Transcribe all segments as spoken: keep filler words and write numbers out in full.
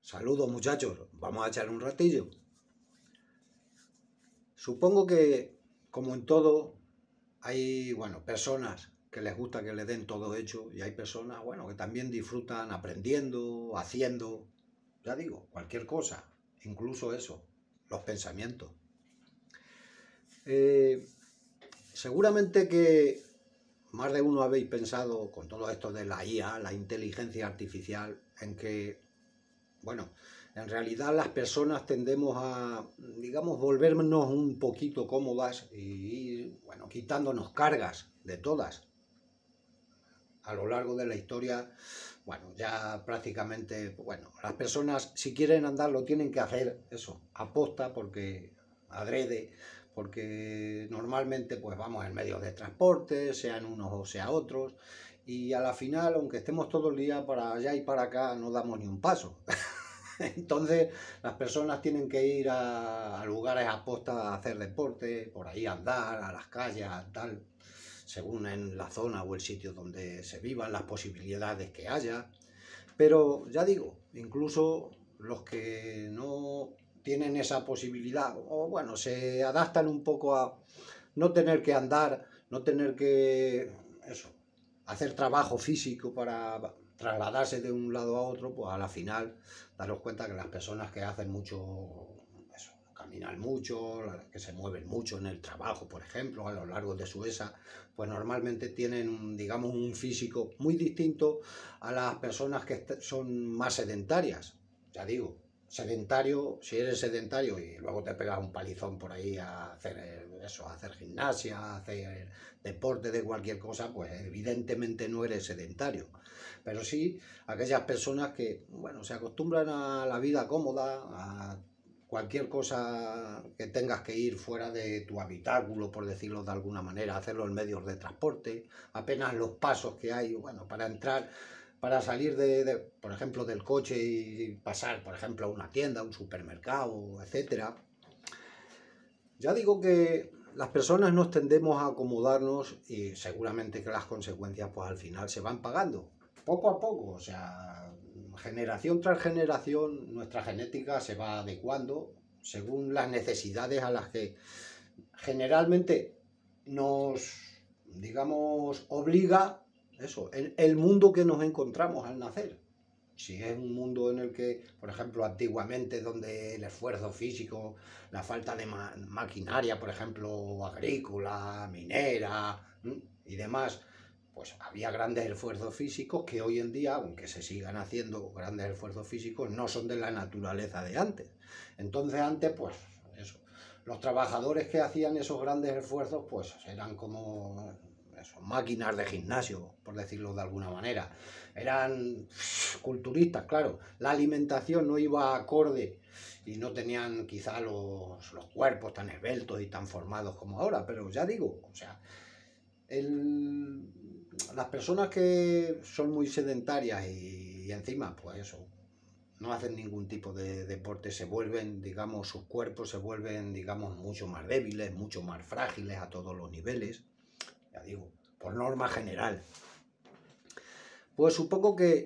Saludos muchachos, vamos a echar un ratillo. Supongo que, como en todo, hay, bueno, personas que les gusta que les den todo hecho y hay personas, bueno, que también disfrutan aprendiendo, haciendo, ya digo, cualquier cosa, incluso eso, los pensamientos. Eh, seguramente que más de uno habéis pensado con todo esto de la I A, la inteligencia artificial, en que, bueno, en realidad las personas tendemos a, digamos, volvernos un poquito cómodas y ir, bueno, quitándonos cargas de todas. A lo largo de la historia, bueno, ya prácticamente, bueno, las personas si quieren andar lo tienen que hacer, eso, aposta, porque adrede, porque normalmente pues vamos en medios de transporte, sean unos o sea otros, y a la final, aunque estemos todo el día para allá y para acá, no damos ni un paso. Entonces las personas tienen que ir a, a lugares aposta a hacer deporte, por ahí andar, a las calles, tal, según en la zona o el sitio donde se vivan, las posibilidades que haya. Pero ya digo, incluso los que no tienen esa posibilidad, o bueno, se adaptan un poco a no tener que andar, no tener que, eso, hacer trabajo físico para trasladarse de un lado a otro, pues a la final daros cuenta que las personas que hacen mucho, eso, caminan mucho, que se mueven mucho en el trabajo, por ejemplo, a lo largo de su esa, pues normalmente tienen, digamos, un físico muy distinto a las personas que son más sedentarias. Ya digo, sedentario, si eres sedentario y luego te pegas un palizón por ahí a hacer eso, a hacer gimnasia, a hacer deporte de cualquier cosa, pues evidentemente no eres sedentario. Pero sí aquellas personas que, bueno, se acostumbran a la vida cómoda, a cualquier cosa que tengas que ir fuera de tu habitáculo, por decirlo de alguna manera, hacerlo en medios de transporte, apenas los pasos que hay, bueno, para entrar, para salir de, de, por ejemplo, del coche y pasar, por ejemplo, a una tienda, a un supermercado, etcétera. Ya digo que las personas nos tendemos a acomodarnos y seguramente que las consecuencias, pues al final se van pagando, poco a poco, o sea, generación tras generación, nuestra genética se va adecuando según las necesidades a las que generalmente nos, digamos, obliga eso, el, el mundo que nos encontramos al nacer. Si es un mundo en el que, por ejemplo, antiguamente, donde el esfuerzo físico, la falta de ma maquinaria, por ejemplo, agrícola, minera y demás, pues había grandes esfuerzos físicos que hoy en día, aunque se sigan haciendo grandes esfuerzos físicos, no son de la naturaleza de antes. Entonces antes, pues eso, los trabajadores que hacían esos grandes esfuerzos, pues eran como eso, máquinas de gimnasio, por decirlo de alguna manera. Eran culturistas, claro. La alimentación no iba acorde y no tenían quizá los, los cuerpos tan esbeltos y tan formados como ahora, pero ya digo, o sea, el, las personas que son muy sedentarias y, y encima, pues eso, no hacen ningún tipo de deporte, se vuelven, digamos, sus cuerpos se vuelven, digamos, mucho más débiles, mucho más frágiles a todos los niveles, ya digo, por norma general. Pues supongo que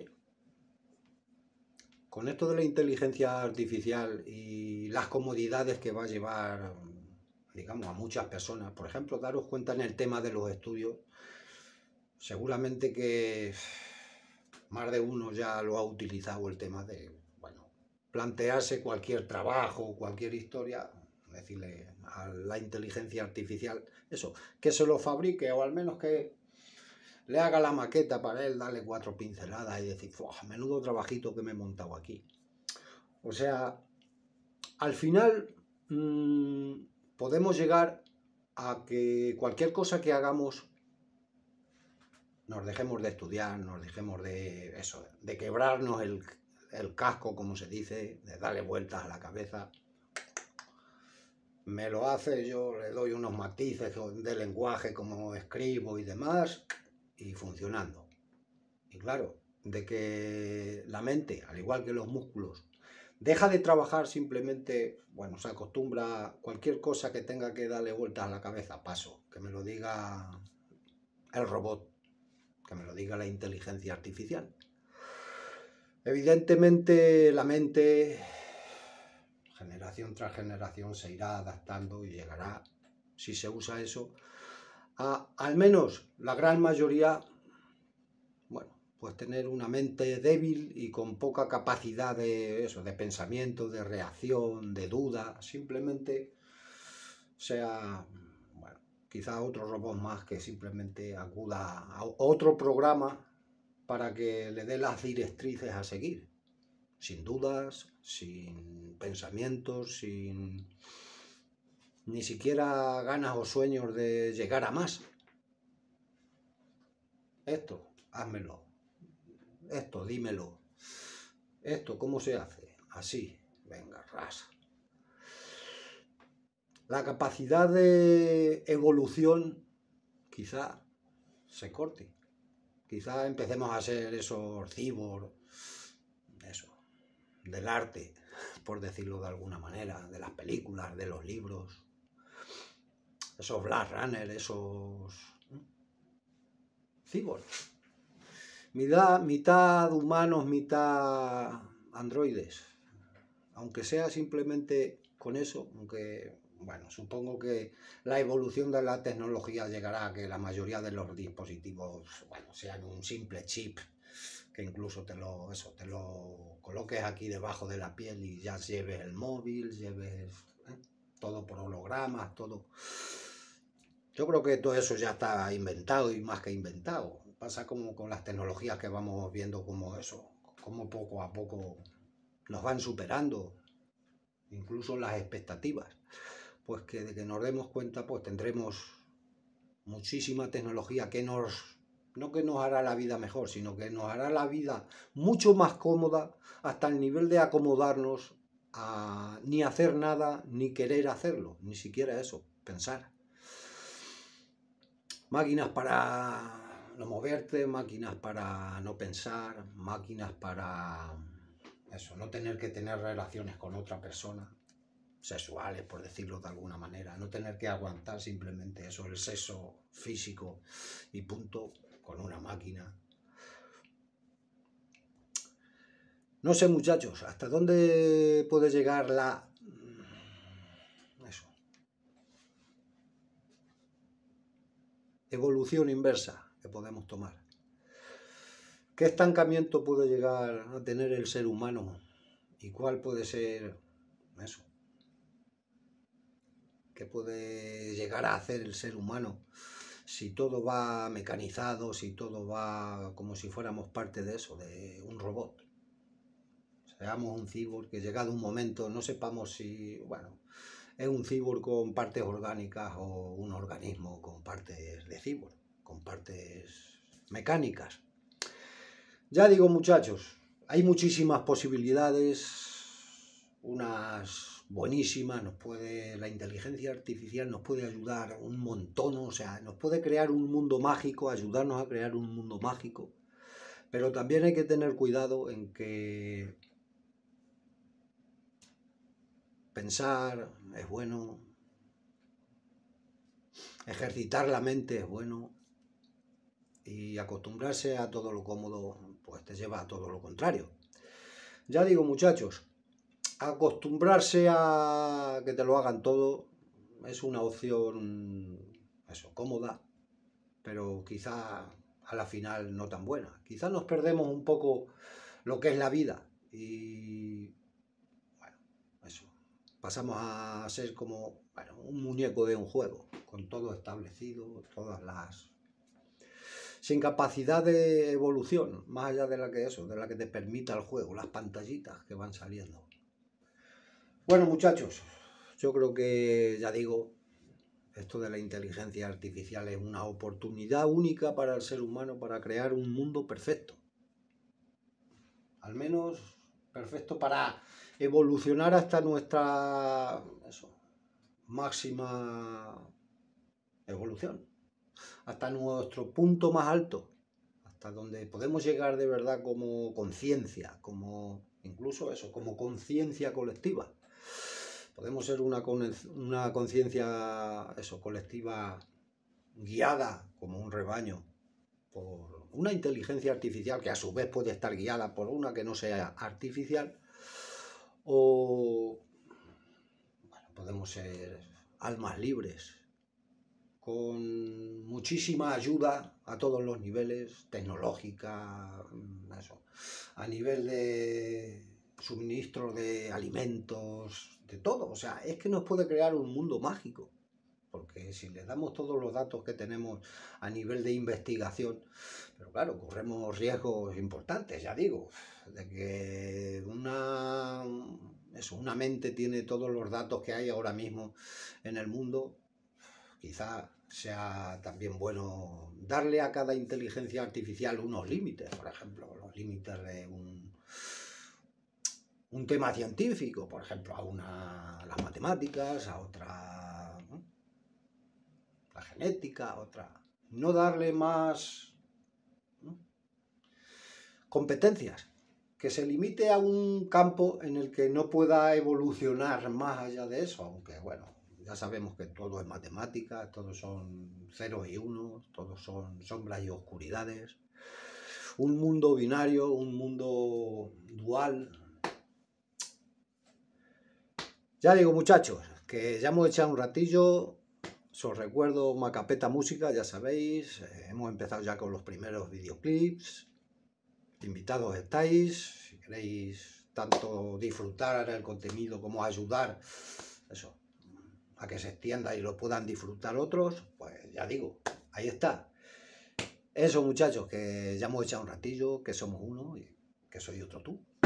con esto de la inteligencia artificial y las comodidades que va a llevar, digamos, a muchas personas, por ejemplo, daros cuenta en el tema de los estudios, seguramente que más de uno ya lo ha utilizado el tema de, bueno, plantearse cualquier trabajo, cualquier historia, decirle a la inteligencia artificial, eso, que se lo fabrique o al menos que le haga la maqueta para él, darle cuatro pinceladas y decir, menudo trabajito que me he montado aquí. O sea, al final mmm, podemos llegar a que cualquier cosa que hagamos nos dejemos de estudiar, nos dejemos de eso, de quebrarnos el, el casco, como se dice, de darle vueltas a la cabeza. Me lo hace, yo le doy unos matices de lenguaje como escribo y demás, y funcionando. Y claro, de que la mente, al igual que los músculos, deja de trabajar simplemente, bueno, se acostumbra a cualquier cosa que tenga que darle vueltas a la cabeza, paso, que me lo diga el robot, que me lo diga la inteligencia artificial. Evidentemente la mente, generación tras generación, se irá adaptando y llegará, si se usa eso, a al menos la gran mayoría, bueno, pues tener una mente débil y con poca capacidad de eso, de pensamiento, de reacción, de duda, simplemente sea, bueno, quizá otro robot más que simplemente acuda a otro programa para que le dé las directrices a seguir, sin dudas, sin pensamientos, sin ni siquiera ganas o sueños de llegar a más. Esto, házmelo. Esto, dímelo. Esto, ¿cómo se hace? Así, venga, ras. La capacidad de evolución quizá se corte. Quizá empecemos a ser esos cyborg, eso, del arte, por decirlo de alguna manera, de las películas, de los libros, esos Blade Runner, esos cyborg. Mitad, mitad humanos, mitad androides. Aunque sea simplemente con eso, aunque, bueno, supongo que la evolución de la tecnología llegará a que la mayoría de los dispositivos, bueno, sean un simple chip, que incluso te lo, eso, te lo coloques aquí debajo de la piel y ya lleves el móvil, lleves ¿eh? todo por hologramas, todo. Yo creo que todo eso ya está inventado y más que inventado. Pasa como con las tecnologías que vamos viendo como eso, como poco a poco nos van superando, incluso las expectativas. Pues que de que nos demos cuenta, pues tendremos muchísima tecnología que nos, no que nos hará la vida mejor, sino que nos hará la vida mucho más cómoda hasta el nivel de acomodarnos a ni hacer nada, ni querer hacerlo, ni siquiera eso, pensar. Máquinas para no moverte, máquinas para no pensar, máquinas para eso, no tener que tener relaciones con otra persona, sexuales, por decirlo de alguna manera, no tener que aguantar simplemente eso, el sexo físico y punto, con una máquina. No sé, muchachos, hasta dónde puede llegar la... eso. Evolución inversa que podemos tomar. ¿Qué estancamiento puede llegar a tener el ser humano? ¿Y cuál puede ser eso? ¿Qué puede llegar a hacer el ser humano si todo va mecanizado, si todo va como si fuéramos parte de eso, de un robot? Seamos un cyborg que llegado un momento no sepamos si, bueno, es un cyborg con partes orgánicas o un organismo con partes de cyborg, con partes mecánicas. Ya digo, muchachos, hay muchísimas posibilidades, unas buenísimas, nos puede, la inteligencia artificial nos puede ayudar un montón, o sea, nos puede crear un mundo mágico, ayudarnos a crear un mundo mágico, pero también hay que tener cuidado en que pensar es bueno, ejercitar la mente es bueno, y acostumbrarse a todo lo cómodo, pues te lleva a todo lo contrario. Ya digo, muchachos, acostumbrarse a que te lo hagan todo es una opción, eso, cómoda, pero quizá a la final no tan buena. Quizá nos perdemos un poco lo que es la vida y, bueno, eso, pasamos a ser como, bueno, un muñeco de un juego, con todo establecido, todas las... sin capacidad de evolución, más allá de la que eso, de la que te permita el juego, las pantallitas que van saliendo. Bueno, muchachos, yo creo que, ya digo, esto de la inteligencia artificial es una oportunidad única para el ser humano para crear un mundo perfecto. Al menos perfecto para evolucionar hasta nuestra eso, máxima evolución. Hasta nuestro punto más alto, hasta donde podemos llegar de verdad como conciencia, como incluso eso, como conciencia colectiva. Podemos ser una, una conciencia eso, colectiva guiada como un rebaño por una inteligencia artificial que a su vez puede estar guiada por una que no sea artificial, o bueno, podemos ser almas libres, con muchísima ayuda a todos los niveles, tecnológica, eso, a nivel de suministro de alimentos, de todo. O sea, es que nos puede crear un mundo mágico, porque si le damos todos los datos que tenemos a nivel de investigación, pero claro, corremos riesgos importantes, ya digo, de que una, eso, una mente tiene todos los datos que hay ahora mismo en el mundo. Quizá sea también bueno darle a cada inteligencia artificial unos límites, por ejemplo, los límites de un, un tema científico, por ejemplo, a una las matemáticas, a otra, ¿no?, la genética, a otra. No darle más, ¿no?, competencias, que se limite a un campo en el que no pueda evolucionar más allá de eso, aunque bueno, ya sabemos que todo es matemática, todos son ceros y unos, todos son sombras y oscuridades. Un mundo binario, un mundo dual. Ya digo, muchachos, que ya hemos echado un ratillo. Os recuerdo Macapeta Música, ya sabéis. Eh, hemos empezado ya con los primeros videoclips. Invitados estáis. Si queréis tanto disfrutar el contenido como ayudar, eso, a que se extienda y lo puedan disfrutar otros, pues ya digo, ahí está. Eso, muchachos, que ya hemos echado un ratillo, que somos uno y que soy otro tú.